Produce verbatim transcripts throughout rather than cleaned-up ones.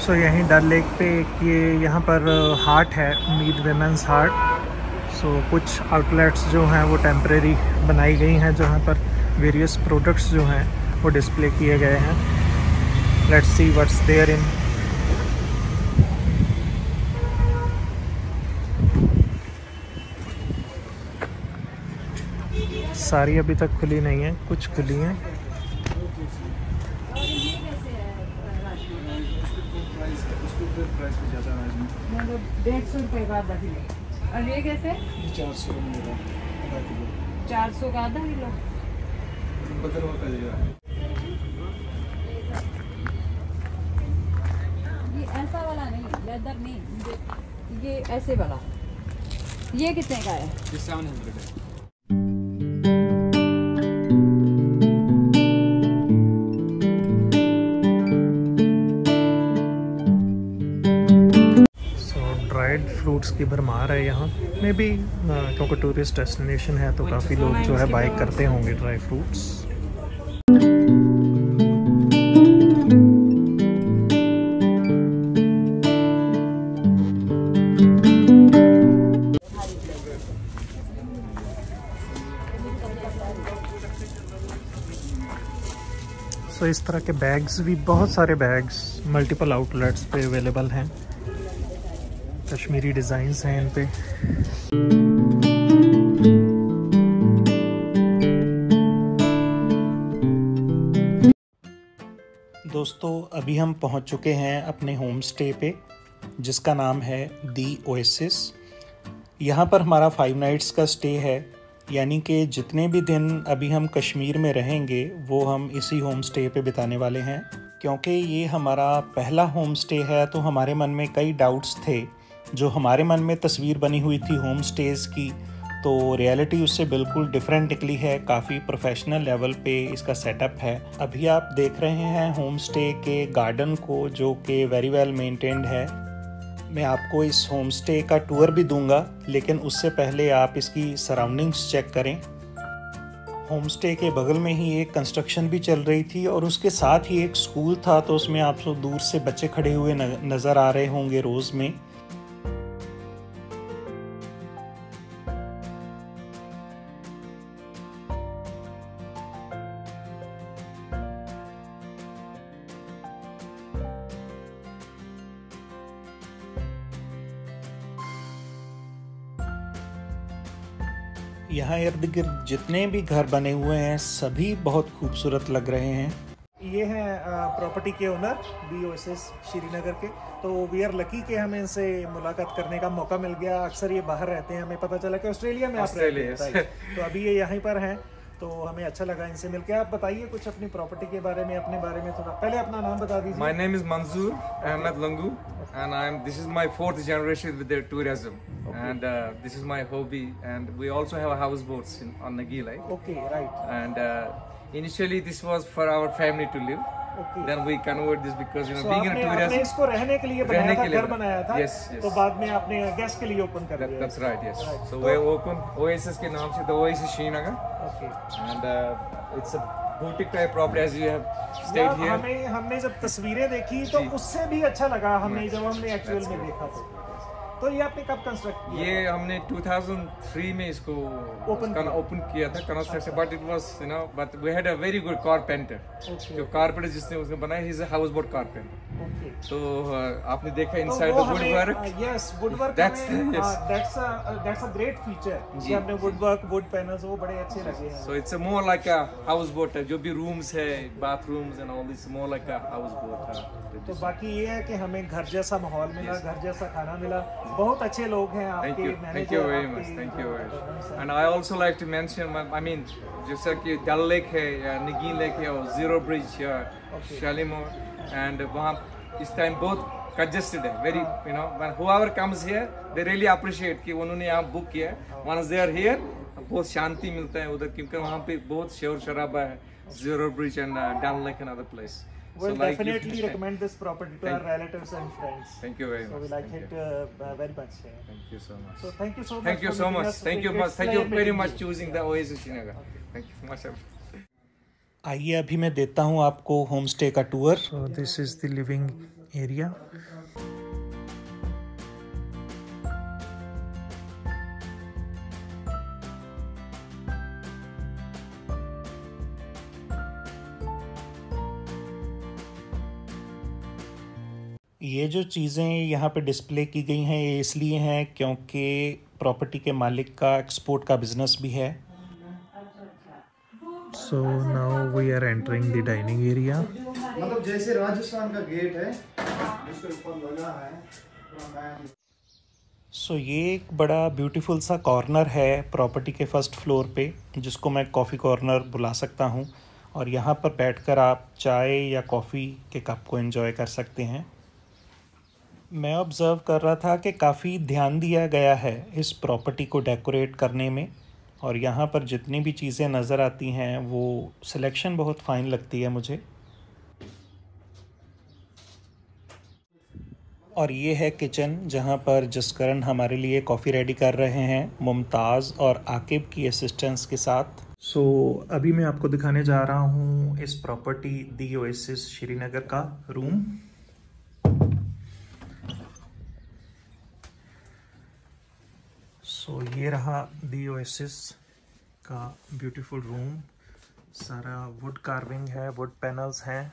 सो so, यहीं डल lake पे ये यहाँ पर हाट है, उम्मीद वेमेंस हाट। सो so, कुछ आउटलेट्स जो हैं वो टेम्परेरी बनाई गई हैं, जहाँ पर वेरियस प्रोडक्ट्स जो हैं वो डिस्प्ले किए गए हैं। Let's see what's there in. सारी अभी तक खुली नहीं है, कुछ खुली हैं। डेढ़ सौ रुपये का आधा किलो। और ये कैसे? चार सौ आधा किलो। चार सौ का आधा किलो। ये ऐसा वाला नहीं, लेदर नहीं, ये ऐसे वाला। ये कितने का है? ये सेवन हंड्रेड है। फ्रूट्स की भरमार है यहाँ में भी, क्योंकि टूरिस्ट डेस्टिनेशन है तो काफ़ी लोग जो है बाय करते होंगे ड्राई फ्रूट्स। सो so, इस तरह के बैग्स भी, बहुत सारे बैग्स मल्टीपल आउटलेट्स पे अवेलेबल हैं। कश्मीरी डिज़ाइंस हैं इन पे। दोस्तों अभी हम पहुंच चुके हैं अपने होम स्टे पे, जिसका नाम है दी ओएसिस। यहाँ पर हमारा फाइव नाइट्स का स्टे है, यानी कि जितने भी दिन अभी हम कश्मीर में रहेंगे वो हम इसी होम स्टे पे बिताने वाले हैं। क्योंकि ये हमारा पहला होम स्टे है तो हमारे मन में कई डाउट्स थे। जो हमारे मन में तस्वीर बनी हुई थी होम स्टेज़ की, तो रियलिटी उससे बिल्कुल डिफरेंट निकली है। काफ़ी प्रोफेशनल लेवल पे इसका सेटअप है। अभी आप देख रहे हैं होम स्टे के गार्डन को, जो कि वेरी वेल मेंटेन्ड है। मैं आपको इस होम स्टे का टूर भी दूंगा, लेकिन उससे पहले आप इसकी सराउंडिंग्स चेक करें। होम स्टे के बगल में ही एक कंस्ट्रक्शन भी चल रही थी और उसके साथ ही एक स्कूल था, तो उसमें आपको दूर से बच्चे खड़े हुए नज़र आ रहे होंगे रोज़ में। यहाँ इर्द गिर्द जितने भी घर बने हुए हैं सभी बहुत खूबसूरत लग रहे हैं। ये हैं प्रॉपर्टी के ओनर दी ओएसिस श्रीनगर के। तो वी आर लकी कि हमें इनसे मुलाकात करने का मौका मिल गया। अक्सर ये बाहर रहते हैं, हमें पता चला कि ऑस्ट्रेलिया में आप रहते हैं, तो अभी ये यहीं पर हैं, तो हमें अच्छा लगा इनसे मिलकर। आप बताइए कुछ अपनी प्रॉपर्टी के बारे में, अपने बारे में थोड़ा। पहले अपना नाम बता दीजिए। My name is Manzoor Ahmed Langu, and I'm this is my fourth generation with the tourism, okay. and uh, this is my hobby, and we also have a houseboats in, on Nagila. Okay, right. And uh, initially this was for our family to live. Okay. Then we convert this because you know so being आपने, a tourism. आपने इसको रहने के लिए बनाया था, घर बनाया था। Yes, yes. तो बाद में आपने गेस्ट के लिए ओपन कर दिया। That's right, yes. Right. So we open Oasis के नाम से the Oasis Srinagar. Okay. And uh, it's a boutique type property as you have stayed here. हमें हमने जब तस्वीरें देखी तो उससे भी अच्छा लगा हमें जब हमने एक्चुअल में देखा तो। तो ये आपने कब कंस्ट्रक्ट किया? ये हमने टू थाउजेंड थ्री में इसको ओपन किया, ओपन किया था construction, but it was you know but we had a very good carpenter. जो कारपेंटर जिसने उसने बनाया, he is a house boat carpenter. Okay. तो आपने देखा inside the wood work. Yes, wood work that's that's a that's a great feature कि आपने would work, would panels वो बड़े अच्छे लगे हैं। So it's a more like a house boat है, जो भी रूम्स है, bathrooms and all this more like a house boat है। तो बाकी ये है कि हमें घर जैसा माहौल मिला, घर जैसा खाना मिला, बहुत अच्छे लोग हैं आपके manager. Thank you very much, thank you very much. And I also like to mention, I mean जैसा कि डल लेक है या नगीन लेक है और जीरो ब्रिज या शालीमार, एंड वहाँ इस टाइम बहुत कंजेस्टेड है, very you know when whoever comes here they really appreciate कि उन्होंने यहाँ बुक किया है। once they are here बहुत शांति मिलता है उधर, क्योंकि वहाँ पे बहुत शोर शराबा है। Zero bridge and Dal lake and other place. We'll so like definitely recommend this property to our relatives and friends. Thank you very so much. So we like it uh, very much. Yeah. Thank you so much. So thank you so much. Thank you so much. Thank you much. Thank you very much choosing the Oasis Srinagar. Thank you so much. आइए अभी मैं देता हूँ आपको home stay का tour. So this is the living area. ये जो चीज़ें यहाँ पे डिस्प्ले की गई हैं ये इसलिए हैं क्योंकि प्रॉपर्टी के मालिक का एक्सपोर्ट का बिजनेस भी है। So now we are entering the dining area. मतलब जैसे राजस्थान का गेट है उसके ऊपर लगा है। सो so, ये एक बड़ा ब्यूटीफुल सा कॉर्नर है प्रॉपर्टी के फर्स्ट फ्लोर पे, जिसको मैं कॉफ़ी कॉर्नर बुला सकता हूँ, और यहाँ पर बैठकर आप चाय या कॉफ़ी के कप को एंजॉय कर सकते हैं। मैं ऑब्ज़र्व कर रहा था कि काफ़ी ध्यान दिया गया है इस प्रॉपर्टी को डेकोरेट करने में, और यहाँ पर जितनी भी चीज़ें नज़र आती हैं वो सिलेक्शन बहुत फ़ाइन लगती है मुझे। और ये है किचन, जहाँ पर जसकरण हमारे लिए कॉफ़ी रेडी कर रहे हैं मुमताज़ और आकिब की असिस्टेंस के साथ। सो so, अभी मैं आपको दिखाने जा रहा हूँ इस प्रॉपर्टी दी ओएसिस श्रीनगर का रूम। सो so, ये रहा दी ओएसिस का ब्यूटीफुल रूम। सारा वुड कार्विंग है, वुड पैनल्स हैं,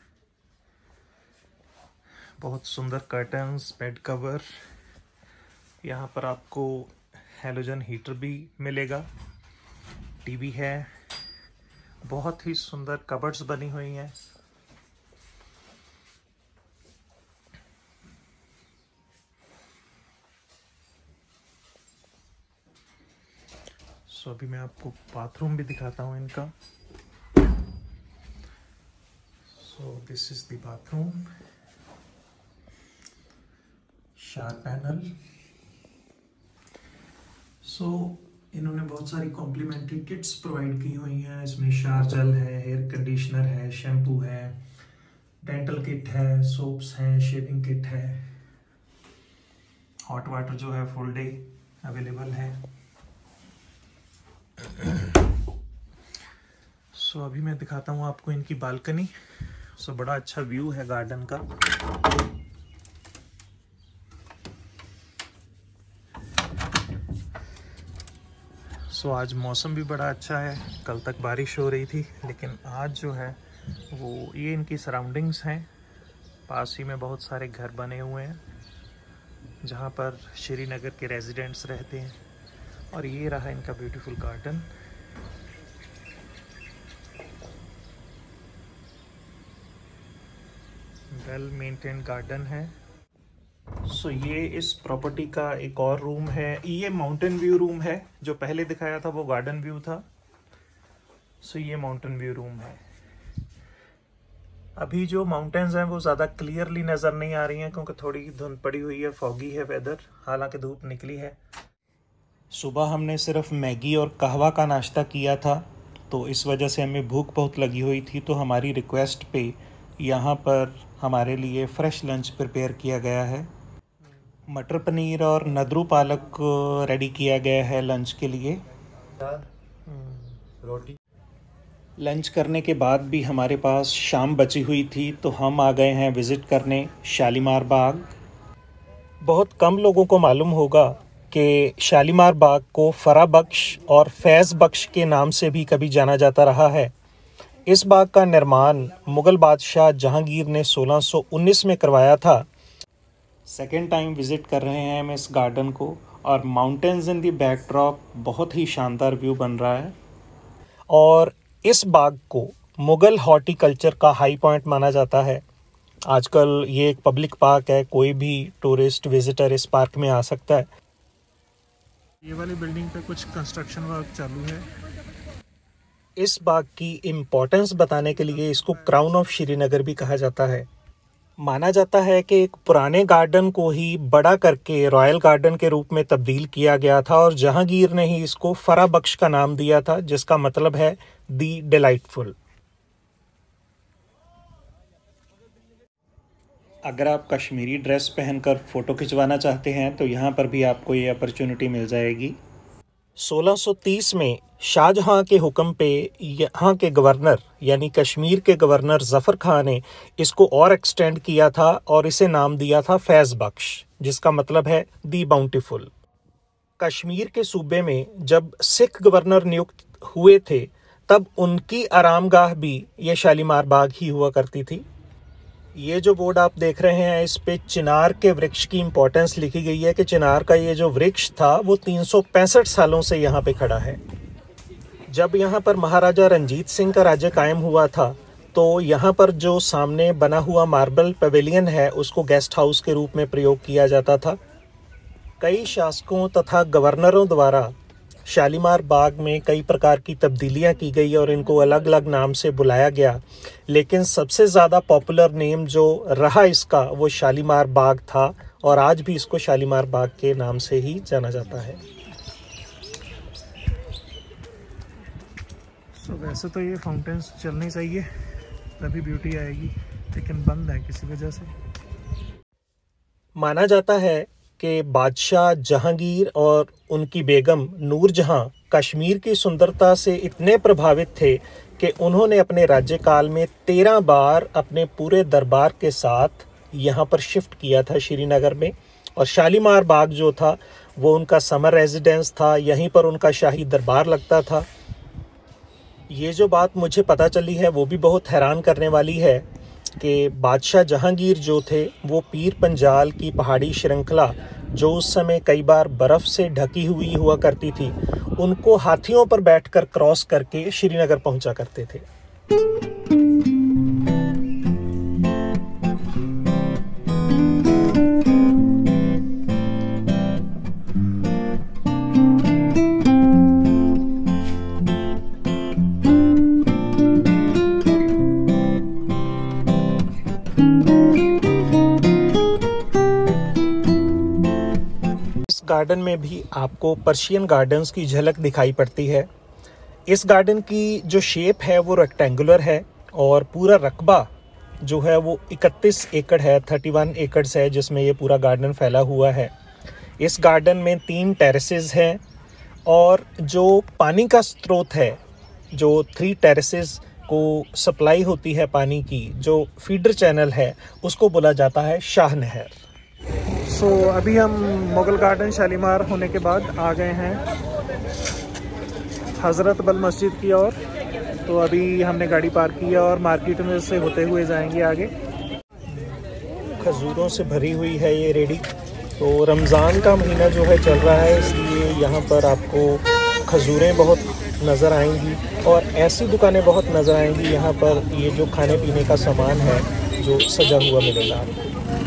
बहुत सुंदर कर्टन्स, बेड कवर। यहाँ पर आपको हैलोजन हीटर भी मिलेगा, टीवी है, बहुत ही सुंदर कबर्ड्स बनी हुई हैं। सो so, अभी मैं आपको बाथरूम भी दिखाता हूँ इनका। So this is the bathroom, shower panel. So इन्होंने बहुत सारी कॉम्प्लीमेंट्री किट्स प्रोवाइड की हुई हैं। इसमें शावर जेल है, हेयर कंडीशनर है, शैम्पू है, डेंटल किट है, सोप्स हैं, शेविंग किट है, हॉट वाटर जो है फुल डे अवेलेबल है। सो so, अभी मैं दिखाता हूँ आपको इनकी बालकनी। सो so, बड़ा अच्छा व्यू है गार्डन का। सो so, आज मौसम भी बड़ा अच्छा है। कल तक बारिश हो रही थी, लेकिन आज जो है वो ये इनकी सराउंडिंग्स हैं। पास ही में बहुत सारे घर बने हुए हैं जहाँ पर श्रीनगर के रेजिडेंट्स रहते हैं, और ये रहा इनका beautiful garden. Well maintained garden है। सो so, ये इस प्रॉपर्टी का एक और रूम है। ये माउंटेन व्यू रूम है, जो पहले दिखाया था वो गार्डन व्यू था। सो so, ये माउंटेन व्यू रूम है। अभी जो माउंटेन्स हैं वो ज़्यादा क्लियरली नज़र नहीं आ रही हैं क्योंकि थोड़ी धुंध पड़ी हुई है, फॉगी है वेदर, हालांकि धूप निकली है। सुबह हमने सिर्फ मैगी और कहवा का नाश्ता किया था, तो इस वजह से हमें भूख बहुत लगी हुई थी। तो हमारी रिक्वेस्ट पे यहाँ पर हमारे लिए फ़्रेश लंच प्रिपेयर किया गया है। मटर पनीर और नदरू पालक रेडी किया गया है लंच के लिए। रोटी। लंच करने के बाद भी हमारे पास शाम बची हुई थी, तो हम आ गए हैं विज़िट करने शालीमार बाग। बहुत कम लोगों को मालूम होगा कि शालीमार बाग को फरा बख्श और फैज़ बख्श के नाम से भी कभी जाना जाता रहा है। इस बाग का निर्माण मुग़ल बादशाह जहांगीर ने सोलह सौ उन्नीस में करवाया था। सेकेंड टाइम विज़िट कर रहे हैं हम इस गार्डन को, और माउंटेन्स इन दी बैकड्रॉप, बहुत ही शानदार व्यू बन रहा है। और इस बाग को मुग़ल हॉर्टिकल्चर का हाई पॉइंट माना जाता है। आजकल ये एक पब्लिक पार्क है, कोई भी टूरिस्ट विजिटर इस पार्क में आ सकता है। ये वाली बिल्डिंग पे कुछ कंस्ट्रक्शन वर्क चालू है। इस बाग की इम्पोर्टेंस बताने के लिए इसको क्राउन ऑफ श्रीनगर भी कहा जाता है। माना जाता है कि एक पुराने गार्डन को ही बड़ा करके रॉयल गार्डन के रूप में तब्दील किया गया था, और जहांगीर ने ही इसको फरा बख्श का नाम दिया था, जिसका मतलब है दी डिलाइटफुल। अगर आप कश्मीरी ड्रेस पहनकर फ़ोटो खिंचवाना चाहते हैं तो यहाँ पर भी आपको ये अपॉर्चुनिटी मिल जाएगी। सोलह सौ तीस में शाहजहां के हुक्म पे यहाँ के गवर्नर यानी कश्मीर के गवर्नर ज़फ़र खां ने इसको और एक्सटेंड किया था और इसे नाम दिया था फैज़ बख्श, जिसका मतलब है दी बाउंटीफुल। कश्मीर के सूबे में जब सिख गवर्नर नियुक्त हुए थे तब उनकी आरामगाह भी ये शालीमार बाग ही हुआ करती थी। ये जो बोर्ड आप देख रहे हैं इस पे चिनार के वृक्ष की इम्पोर्टेंस लिखी गई है कि चिनार का ये जो वृक्ष था वो तीन सौ पैंसठ सालों से यहाँ पे खड़ा है। जब यहाँ पर महाराजा रंजीत सिंह का राज्य कायम हुआ था तो यहाँ पर जो सामने बना हुआ मार्बल पवेलियन है उसको गेस्ट हाउस के रूप में प्रयोग किया जाता था। कई शासकों तथा गवर्नरों द्वारा शालीमार बाग में कई प्रकार की तब्दीलियां की गई और इनको अलग अलग नाम से बुलाया गया, लेकिन सबसे ज़्यादा पॉपुलर नेम जो रहा इसका वो शालीमार बाग था और आज भी इसको शालीमार बाग के नाम से ही जाना जाता है। तो वैसे तो ये फाउंटेन्स चलने चाहिए तभी ब्यूटी आएगी, लेकिन बंद है किसी वजह से। माना जाता है कि बादशाह जहांगीर और उनकी बेगम नूरजहां कश्मीर की सुंदरता से इतने प्रभावित थे कि उन्होंने अपने राज्यकाल में तेरह बार अपने पूरे दरबार के साथ यहाँ पर शिफ्ट किया था श्रीनगर में, और शालीमार बाग जो था वो उनका समर रेजिडेंस था, यहीं पर उनका शाही दरबार लगता था। ये जो बात मुझे पता चली है वो भी बहुत हैरान करने वाली है कि बादशाह जहांगीर जो थे वो पीर पंजाल की पहाड़ी श्रृंखला जो उस समय कई बार बर्फ़ से ढकी हुई हुआ करती थी, उनको हाथियों पर बैठकर क्रॉस करके श्रीनगर पहुंचा करते थे। गार्डन में भी आपको पर्शियन गार्डन्स की झलक दिखाई पड़ती है। इस गार्डन की जो शेप है वो रेक्टेंगुलर है और पूरा रकबा जो है वो इकतीस एकड़ है, इकतीस एकड़ है जिसमें ये पूरा गार्डन फैला हुआ है। इस गार्डन में तीन टेरेसेस हैं और जो पानी का स्रोत है, जो थ्री टेरेसेस को सप्लाई होती है पानी की, जो फीडर चैनल है, उसको बोला जाता है शाह नहर। सो so, अभी हम मुगल गार्डन शालीमार होने के बाद आ गए हैं हज़रत बल मस्जिद की ओर। तो अभी हमने गाड़ी पार्क किया और मार्केट में से होते हुए जाएंगे आगे। खजूरों से भरी हुई है ये रेडी। तो रमज़ान का महीना जो है चल रहा है, इसलिए यहाँ पर आपको खजूरें बहुत नज़र आएंगी और ऐसी दुकानें बहुत नज़र आएंगी यहाँ पर। ये जो खाने पीने का सामान है जो सजा हुआ मिलेगा आपको।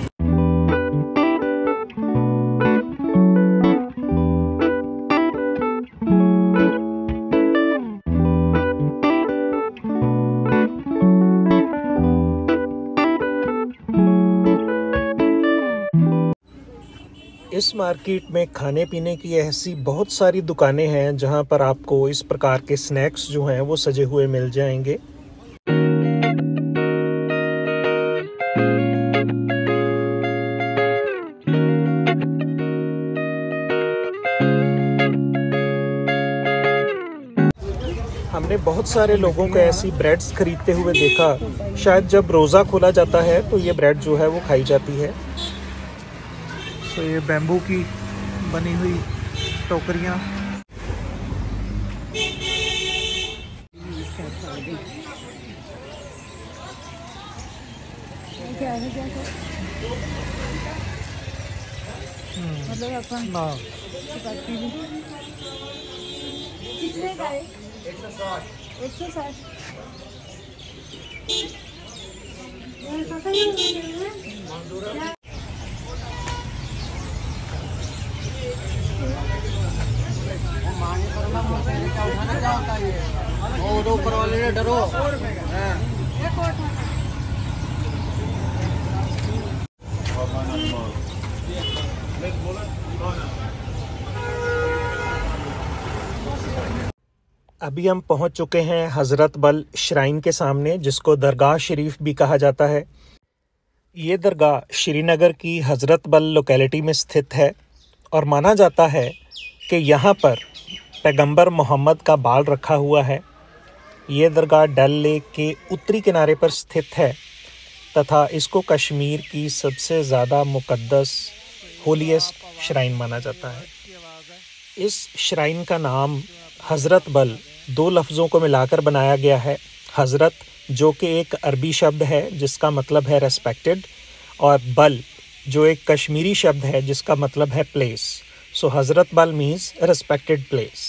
इस मार्केट में खाने पीने की ऐसी बहुत सारी दुकानें हैं जहां पर आपको इस प्रकार के स्नैक्स जो हैं वो सजे हुए मिल जाएंगे। हमने बहुत सारे लोगों को ऐसी ब्रेड्स खरीदते हुए देखा। शायद जब रोज़ा खोला जाता है तो ये ब्रेड जो है वो खाई जाती है। तो ये बैम्बू की बनी हुई टोकरियाँ। मतलब अपन ना कितने का है? एक सौ साठ। एक सौ साठ। ऊपर वाले डरो। अभी हम पहुंच चुके हैं हज़रत बल श्राइन के सामने, जिसको दरगाह शरीफ भी कहा जाता है। ये दरगाह श्रीनगर की हज़रत बल लोकेलिटी में स्थित है और माना जाता है कि यहाँ पर पैगंबर मोहम्मद का बाल रखा हुआ है। ये दरगाह डल लेक के उत्तरी किनारे पर स्थित है तथा इसको कश्मीर की सबसे ज़्यादा मुक़द्दस होलीएस्ट श्राइन माना जाता है। इस श्राइन का नाम हज़रत बल दो लफ्ज़ों को मिलाकर बनाया गया है। हज़रत जो कि एक अरबी शब्द है जिसका मतलब है रेस्पेक्टेड, और बल जो एक कश्मीरी शब्द है जिसका मतलब है place. So Hazratbal means respected place.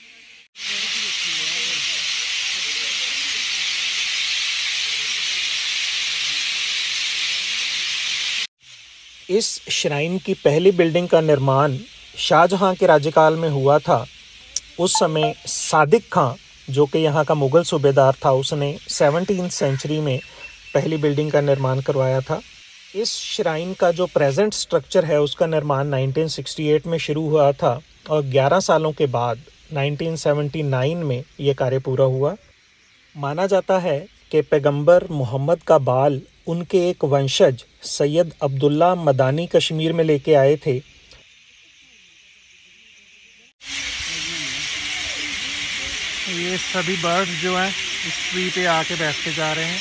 इस श्राइन की पहली बिल्डिंग का निर्माण शाहजहां के राज्यकाल में हुआ था। उस समय सादिक खां जो कि यहाँ का मुग़ल सूबेदार था, उसने सेवनटीन सेंचुरी में पहली बिल्डिंग का निर्माण करवाया था। इस श्राइन का जो प्रेजेंट स्ट्रक्चर है उसका निर्माण नाइनटीन सिक्सटी एट में शुरू हुआ था और ग्यारह सालों के बाद नाइनटीन सेवेंटी नाइन में ये कार्य पूरा हुआ। माना जाता है कि पैगंबर मोहम्मद का बाल उनके एक वंशज सैयद अब्दुल्ला मदानी कश्मीर में लेके आए थे। ये सभी बर्ड्स जो हैं इस ट्री पे आके बैठते जा रहे हैं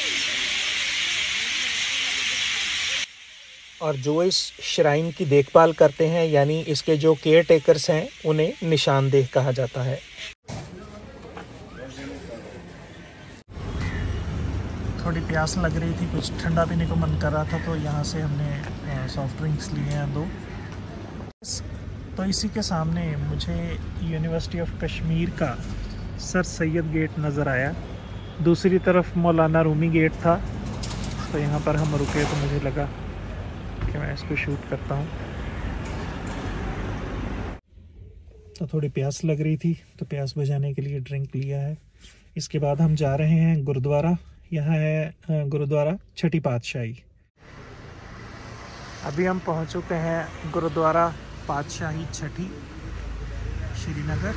और जो इस श्राइन की देखभाल करते हैं यानी इसके जो केयर टेकर्स हैं उन्हें निशानदेह कहा जाता है। थोड़ी प्यास लग रही थी, कुछ ठंडा पीने को मन कर रहा था, तो यहाँ से हमने सॉफ्ट ड्रिंक्स लिए हैं दो। तो इसी के सामने मुझे यूनिवर्सिटी ऑफ कश्मीर का सर सैयद गेट नज़र आया। दूसरी तरफ मौलाना रूमी गेट था, तो यहाँ पर हम रुके तो मुझे लगा कि मैं इसको शूट करता हूँ। तो थोड़ी प्यास लग रही थी तो प्यास बुझाने के लिए ड्रिंक लिया है। इसके बाद हम जा रहे हैं गुरुद्वारा। यहाँ है गुरुद्वारा छठी पातशाही। अभी हम पहुँच चुके हैं गुरुद्वारा पातशाही छठी श्रीनगर।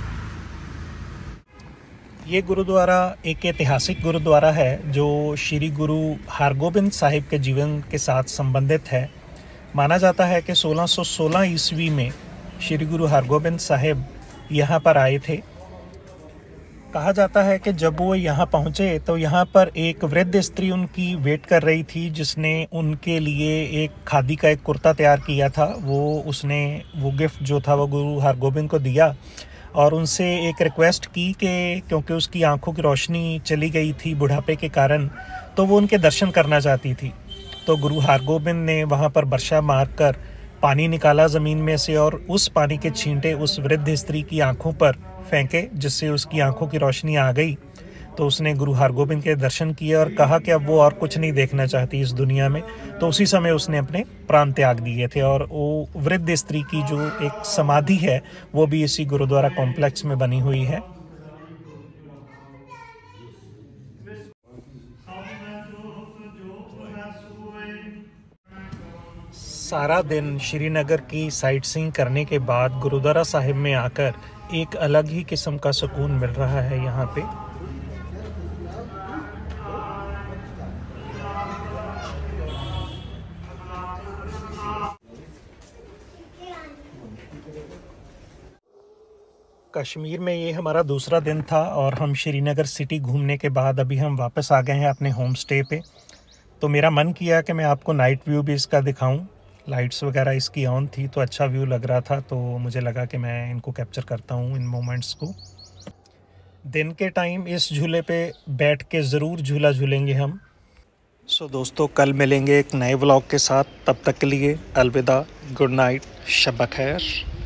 ये गुरुद्वारा एक ऐतिहासिक गुरुद्वारा है जो श्री गुरु हरगोबिंद साहिब के जीवन के साथ संबंधित है। माना जाता है कि सोलह सौ सोलह ईस्वी में श्री गुरु हरगोबिंद साहिब यहाँ पर आए थे। कहा जाता है कि जब वो यहाँ पहुँचे तो यहाँ पर एक वृद्ध स्त्री उनकी वेट कर रही थी, जिसने उनके लिए एक खादी का एक कुर्ता तैयार किया था। वो उसने वो गिफ्ट जो था वो गुरु हरगोबिंद को दिया और उनसे एक रिक्वेस्ट की कि क्योंकि उसकी आंखों की रोशनी चली गई थी बुढ़ापे के कारण, तो वो उनके दर्शन करना चाहती थी। तो गुरु हरगोबिंद ने वहाँ पर बर्शा मारकर पानी निकाला ज़मीन में से और उस पानी के छींटे उस वृद्ध स्त्री की आंखों पर फेंके, जिससे उसकी आंखों की रोशनी आ गई। तो उसने गुरु हरगोबिंद के दर्शन किए और कहा कि अब वो और कुछ नहीं देखना चाहती इस दुनिया में। तो उसी समय उसने अपने प्राण त्याग दिए थे और वो वृद्ध स्त्री की जो एक समाधि है वो भी इसी गुरुद्वारा कॉम्प्लेक्स में बनी हुई है। सारा दिन श्रीनगर की साइट सीइंग करने के बाद गुरुद्वारा साहिब में आकर एक अलग ही किस्म का सुकून मिल रहा है यहाँ पे। कश्मीर में ये हमारा दूसरा दिन था और हम श्रीनगर सिटी घूमने के बाद अभी हम वापस आ गए हैं अपने होम स्टे पे। तो मेरा मन किया कि मैं आपको नाइट व्यू भी इसका दिखाऊं। लाइट्स वगैरह इसकी ऑन थी तो अच्छा व्यू लग रहा था, तो मुझे लगा कि मैं इनको कैप्चर करता हूं इन मोमेंट्स को। दिन के टाइम इस झूले पे बैठ के ज़रूर झूला झूलेंगे हम। सो so, दोस्तों कल मिलेंगे एक नए व्लॉग के साथ। तब तक के लिए अलविदा, गुड नाइट, शब खैर।